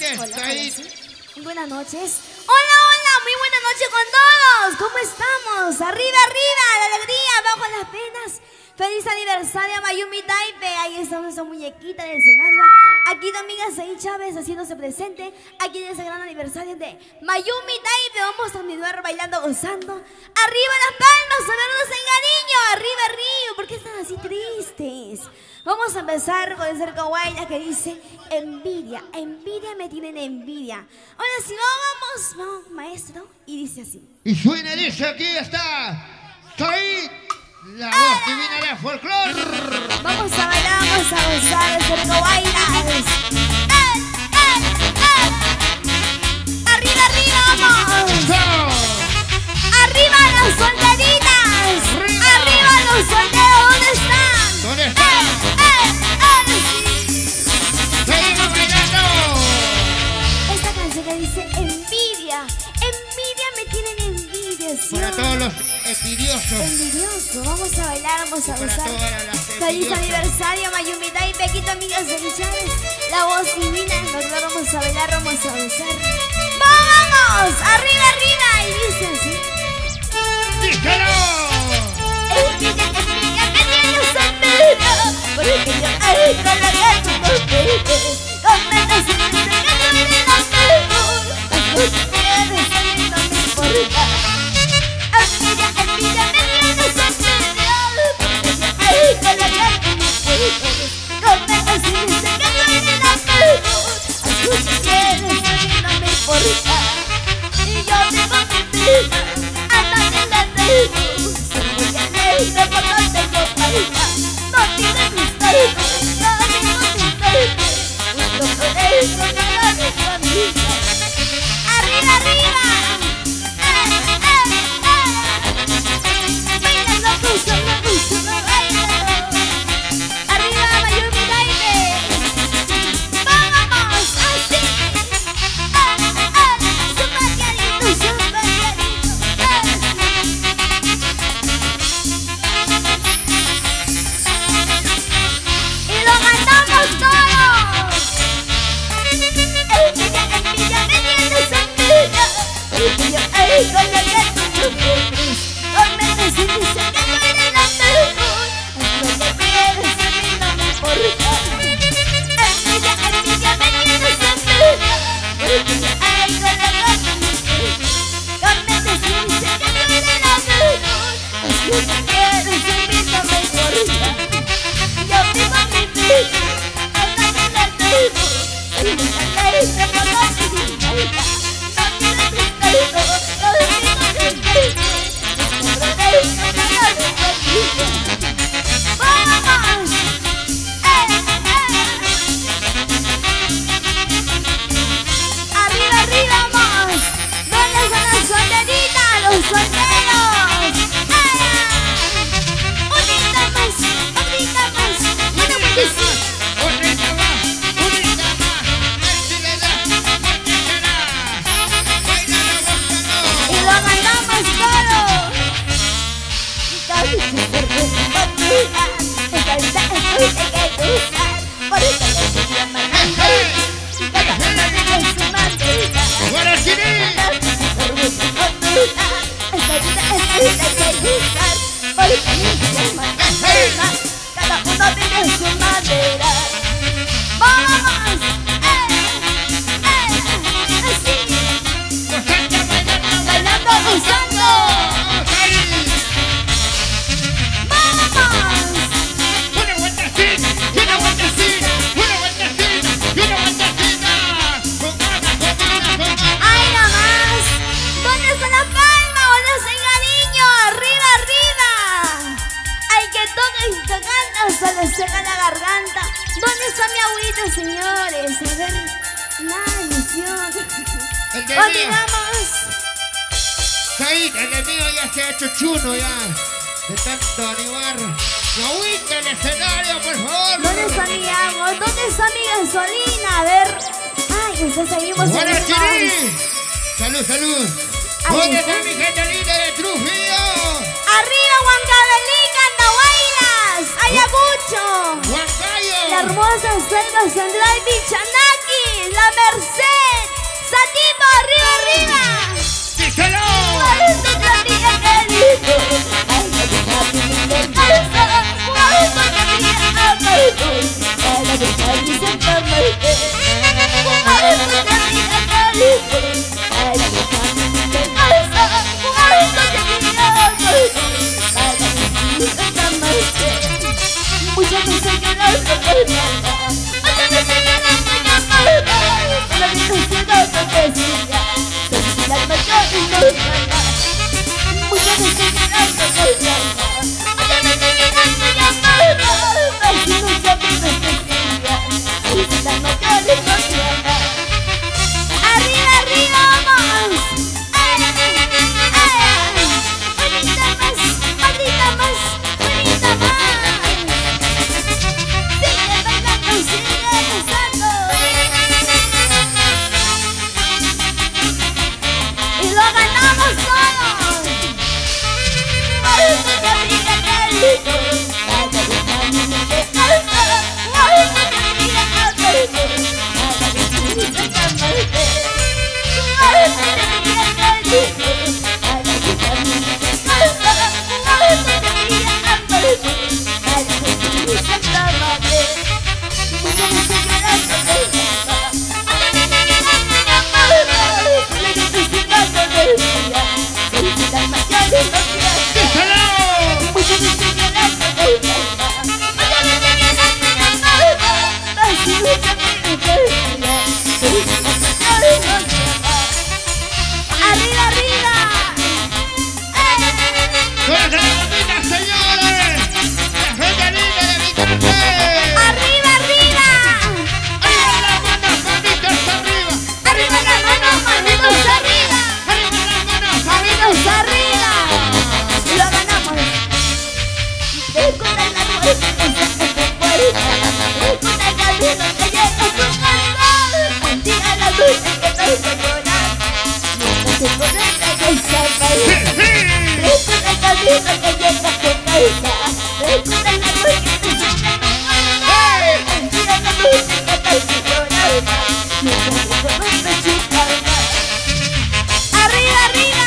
Noches, Hola, Said. sí. Buenas noches. Hola, hola, muy buenas noches con todos. ¿Cómo estamos? Arriba, arriba, la alegría, abajo las penas. Feliz aniversario Mayumi Taipei. Ahí está nuestra muñequita del escenario. Aquí tu amiga Said Chávez haciéndose presente. Aquí en ese gran aniversario de Mayumi Taipei. Vamos a continuar bailando, gozando. Arriba las palmas, a vernos en cariño. Arriba, arriba. ¿Por qué están así tristes? Vamos a empezar con el cerco guaya que dice envidia. Envidia me tienen envidia. Ahora sí, vamos, maestro. Y dice así. Y suena, dice, aquí está Said, la voz divina del folclore. Vamos a bailar, vamos a gozar el cerco guaya. Arriba, arriba, vamos. Arriba las soldaditas. Arriba los soldados. ¿Dónde están? ¿Dónde están? ¡Seguimos bailando! Esta canción que dice envidia. Envidia, me tienen envidia. ¿Sí? Para todos los envidiosos. Envidioso. Vamos a bailar, vamos a Para gozar. todas las Feliz envidiosas. aniversario, Mayumi Taipei, Pequito, amigas de Chávez. La voz divina. Nosotros vamos a bailar, vamos a gozar. ¡Vamos! ¡Arriba, arriba! Y dice así. ¡Díselo! Envidia, envidia, me tienes envidia. Porque yo ahí con la que tú no pides. Comenta si dice que tú eres la mejor. Las cosas que eres a mí no me importa. Envidia, envidia, me tienes envidia. Porque yo ahí con la que tú no pides. Comenta si dice que tú eres la mejor. Las cosas que eres a mí no me importa. Y yo vivo mi vida, a nadie le debo. Soy muy alegre porque no tengo falta. No tiene misterio, no digo misterio. Justo por eso me la dejo a mí. Arriba, arriba. Bailando, gozando, bailando. Arriba, Mayumi Taipei. Vamos, así. Super carito, super carito. Y lo cantamos todos. Envidia, envidia, me tienes envidia. Porque yo ahí con la que tú no quieres. Comenta si dice que tú eres la mejor. Haz lo que quieres, a mí no me importa. Envidia, envidia, me tienes envidia. Porque yo ahí con la que tú no quieres. Comenta si dice que tú eres la mejor. Haz lo que quieres, a mí no me importa. Yo vivo mi vida, a nadie le debo. Soy muy alegre por no tener falta. No tienes misterio, no digo misterio. No progreso, no lo dejo aquí. ¡Vamos! ¡Arriba, arriba, vamos! ¿Dónde están las soldaditas, los solteros? ¡Unita más! ¡Unita más! ¡Una buenísima! ¡Unita más! ¡Unita más! ¡Échale ¡échale! ¡Bailalo, Y gózalo! lo mandamos todo. Y casi súper bonita. Esta vida es dulce que gustar. Por eso le estoy amando. Y cada una vive su bandera. ¡Guarachini! Casi súper bonita. Esta vida es dulce que gustar. Por eso le estoy amando. Cada uno vive su bandera. ¡Vamos! Así. ¡Gozando, bailando! Bailando, gozando. ¡Vamos! ¡Una vueltecita! ¡Una vueltecita! ¡Una vueltecita! ¡Una vueltecita! ¡Con ganas, con ganas, con ganas! ¡Ay, nada más! ¿Dónde está la palma? ¿Dónde está el cariño? ¡Arriba, arriba! ¡Ay, que toquen, que cantan, se les seca la garganta! ¿Dónde está mi agüita, señores? A ver, nada, ilusión. El del mío, ¡Continuamos! Said, el del mío ya se ha hecho chuno ya. De tanto animar. ¡La ubica en el escenario, por favor! ¿Dónde está mi agua? ¿Dónde está mi gasolina? A ver. ¡Ay, entonces seguimos en ¡Guarachini! ¡Salud, salud! Ahí ¿Dónde está. está mi gente linda de Trujillo? ¡Arriba, Huancavelica, Andahuaylas! ¡Ayacucho! La ¡Huancayo! hermosa selva central Bichanaki, La Merced. arriba. ¡Díselo! Cuando te mira querido, ay, no te cambie mi descanso. Cuando te mira amado, ay, no te cambie Santa María. Cuando te mira querido, ay, no te cambie mi descanso. Cuando te mira amado, ay, no te cambie Santa María. Muchas veces llorando por nada, muchas veces llorando y amada, pero mi ansiedad no decía, soy la mayor y no nada. Muchas veces llorando por nada, muchas veces llorando y amada, así nunca me decía, soy la mayor y no nada. Arriba, arriba, vamos. Ay, ay, bonita más, bonita más, bonita más. Y lo ganamos todos. Cuando te mira querido, ay, no te cambie mi descanso. Cuando te mira querido, ay, no te cambie Santa María. Cuando te mira querido, ay, no te cambie mi descanso. Cuando te mira querido, ay, no te cambie Santa María. Muchas veces llorando de nada, muchas veces llorando de amada, le dices no te decía, soy la mayor y no quiero. Muchas veces llorando de nada, muchas veces llorando de amada, así nunca me decía, soy la mayor y no quiero. ¡Arriba, arriba! ¡Fuerte la bonita, señores! ¡La gente linda de mi café! ¡Arriba, arriba! ¡Arriba las manos, manitos arriba! ¡Arriba las manos, manitos arriba! ¡Arriba las manos, ¡Manitos arriba! ¡Y lo ganamos! Escucha la voz que está en tu puerta, escucha el camino que llega a tu casa, bendiga la luz que te hace llorar, mientras se conecta con Santa María. Escucha el camino que llega a tu casa, escucha la luz que te hace llorar, bendiga la luz que te hace llorar, mientras se conecta con Santa María. ¡Arriba, arriba!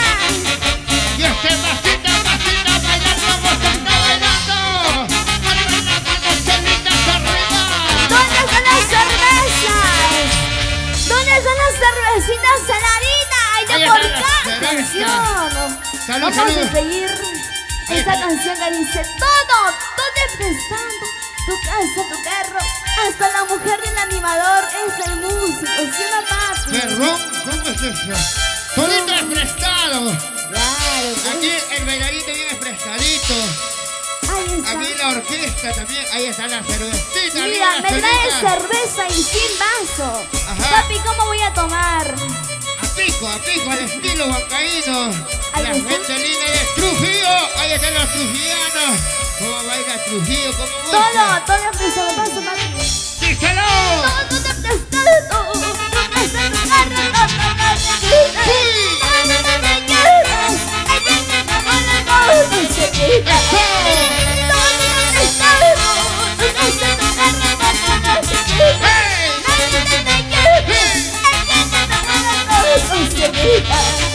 Y este pasito, bailar, vamos a estar bailando. ¡Arriba las manos, chelitas arriba! ¿Dónde están las cervezas? ¿Dónde están las cervecitas saladitas? ¡Ay, Ahí de por están las cada cervezas. canción! Salud, Vamos salud. a seguir esta canción que dice todo te prestando, tu casa, tu carro, hasta la mujer del animador es el músico, ¿sí o no, papi? Perdón, ¿cómo es eso? Todito es prestado. Claro, Aquí el bailarín viene prestadito. ahí está. Aquí la orquesta también. Ahí está la cervecita. Mira, arriba la me trae cerveza. cerveza y sin vaso. Ajá. Papi, ¿cómo voy a tomar? A pico, al estilo huancaíno. Ahí La está. gente linda de Trujillo. Ahí están los trujillanos. ¿Cómo baila Trujillo? ¿Cómo gusta? Todo lo que se lo paso, papi. ¡Díselo! Todo te prestado, tu casa, tu carro, todo te quita. Todo te quieres, el que te enamora, todo se quita. Todo te prestado, tu casa, tu carro, todo te quita. Nadie te quiere, el que te enamora, todo se quita.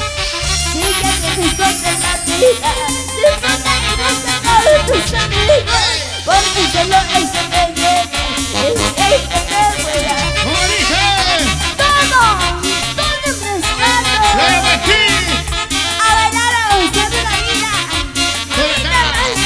Si ya tienes suerte en la vida, disfruta y goza con tus amigos, porque solo él se te llena, él te rueda. ¿Cómo dice? Todo emprestado. ¡Luego sí! A bailar, a gozar de la vida. Bonita más.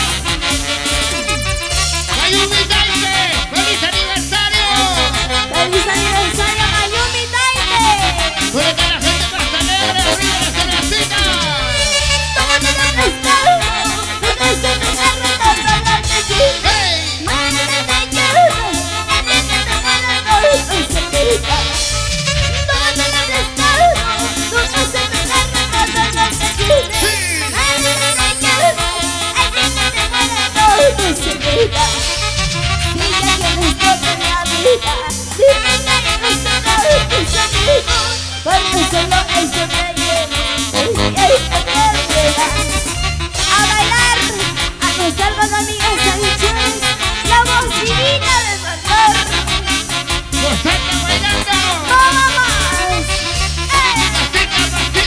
¡Mayumi Taite! ¡Feliz aniversario! Feliz aniversario, Mayumi Taite. ¿Dónde está la gente más alegre? ¡Arriba la cervecita! Todo te prestado, tu casa, tu carro, todo lo que quieres. ¡Hey! Nadie te quiere, el que te enamora, todo se quita. Todo te prestado, tu casa, tu carro, todo lo que quieres. Nadie te quiere, el que te enamora, todo se quita. Si ya tienes todo en la vida, disfruta y goza con tus amigos, porque solo él se te llena, él te rueda. A bailar, a gozar con amigas sabichuelas, la voz divina del dolor. ¡Gozando bailando! ¡Vamos! ¡Pasita, pasita!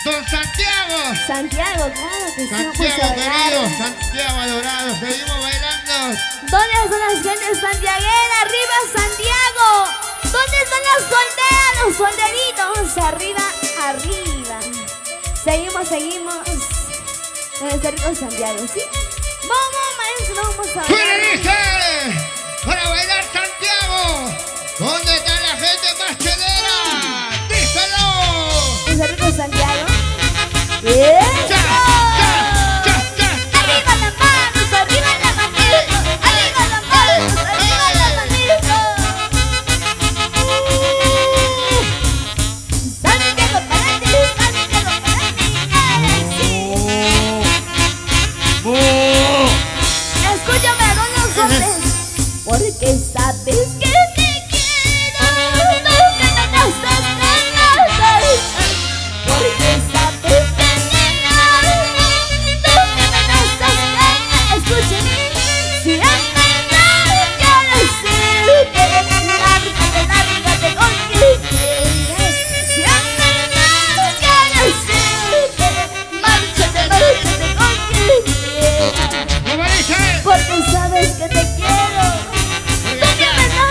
corazón, Santiago. Santiago, claro que sí. Santiago querido, Santiago adorado, seguimos bailando. ¿Dónde están las gentes santiagueras? ¡Arriba, Santiago! ¿Dónde están las solteras, los solderitos? Arriba, arriba. Seguimos. En este rico Santiago, ¿sí? Vamos, maestro, vamos a ¡Suena, dice! Para bailar, Santiago. ¿Dónde está la gente más chelera? ¡Díselo! ¿En este rico Santiago? ¡Ya! ¡Arriba las manos! ¡Arriba las manitos! ¡Arriba las manos! ¡Arriba las manitos! Santiago para ti, Santiago para ti. Escúchame con los hombres, porque sabes que te quiero, tú que me das ganas, porque sabes que te amo, tú que me das ganas. Escúchame, si amas quiero decirte, lárgate con quien quieras. Si amas quiero decirte, márchate con quien quieras. ¿Cómo dice? Porque sabes que te quiero, tú que me das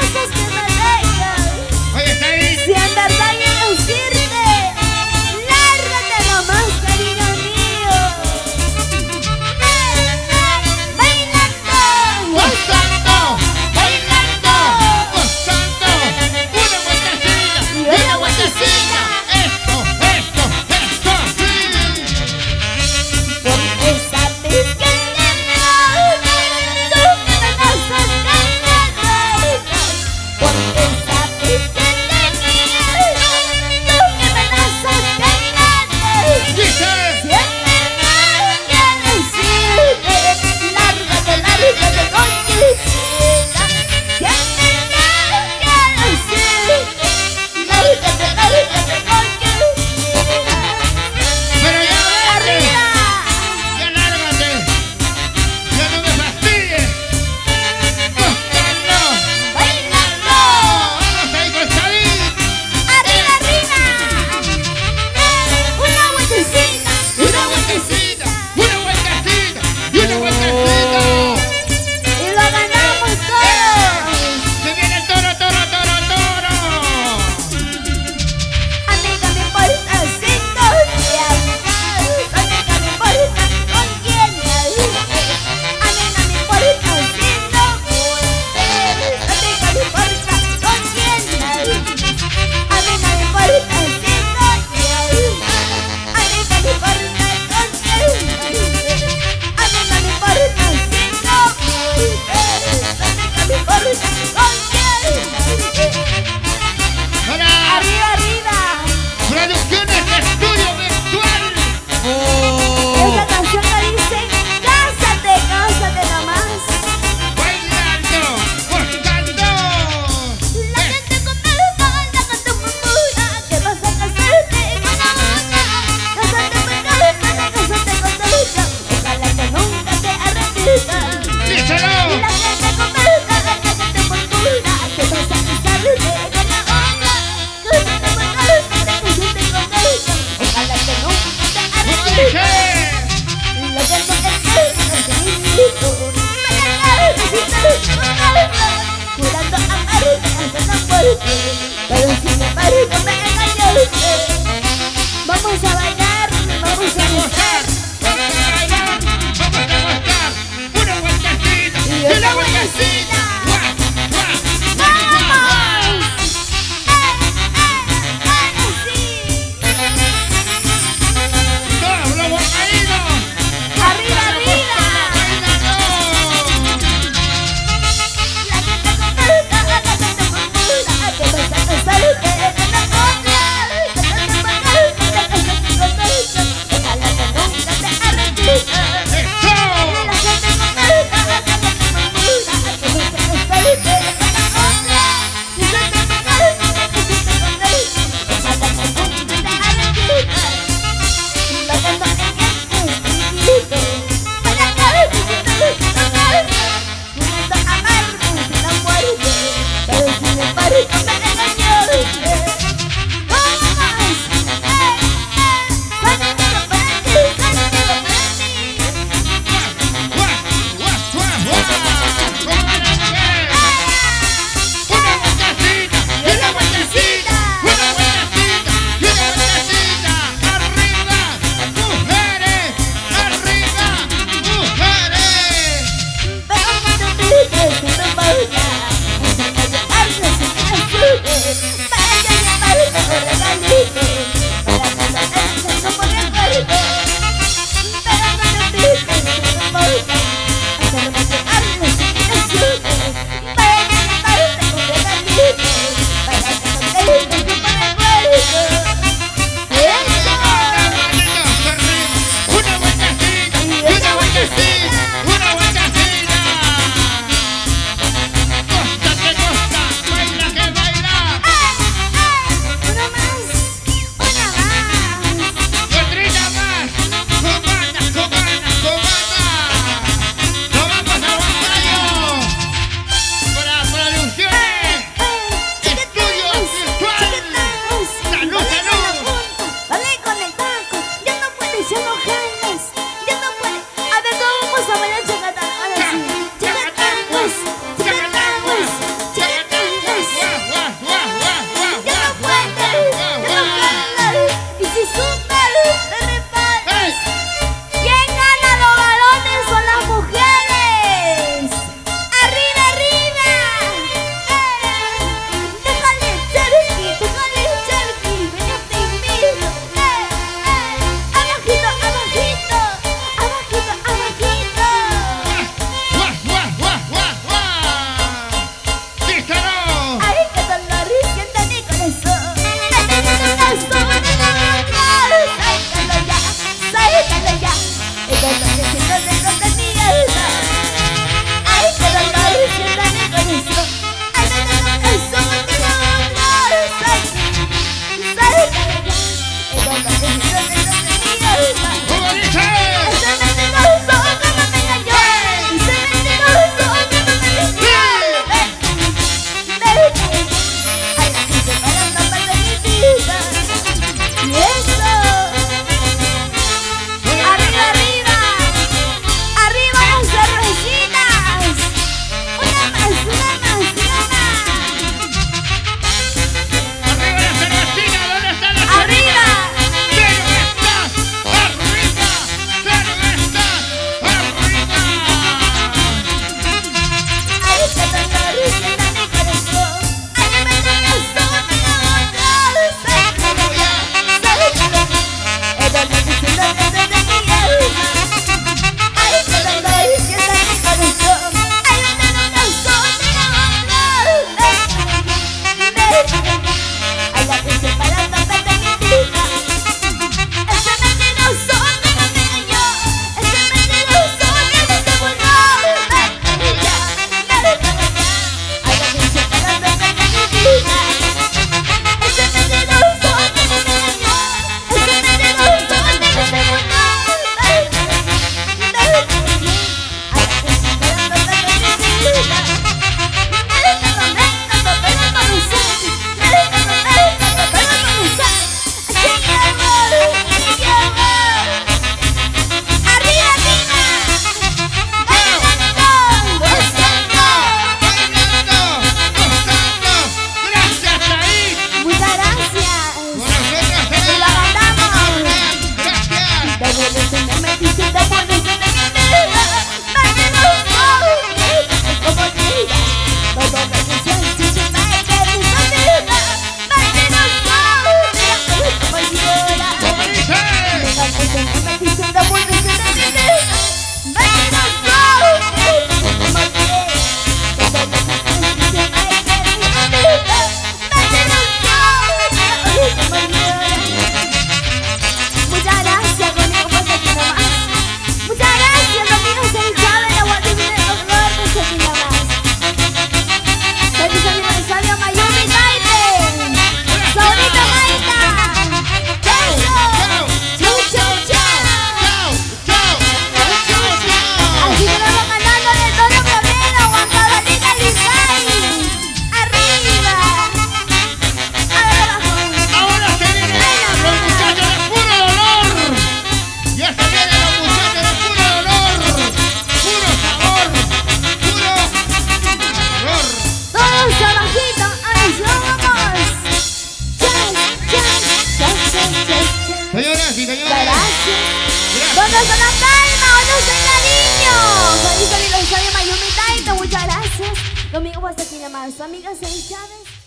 aplauso a La Palma, o no sé, cariño. Feliz aniversario Mayumi Taito, muchas gracias. Conmigo hasta aquí nada más, su amiga Cel Chávez.